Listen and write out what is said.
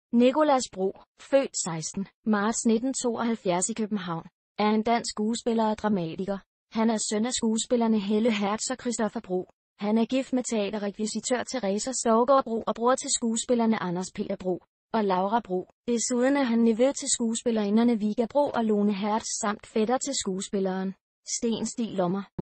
Nicolas Bro, født 16. marts 1972 i København, er en dansk skuespiller og dramatiker. Han er søn af skuespillerne Helle Hertz og Christoffer Bro. Han er gift med teaterrekvisitør Teresa Stougaard Bro og bror til skuespillerne Anders Peter Bro og Laura Bro. Desuden er han nevø til skuespillerinderne Vigga Bro og Lone Hertz samt fætter til skuespilleren Sten Stig Lommer.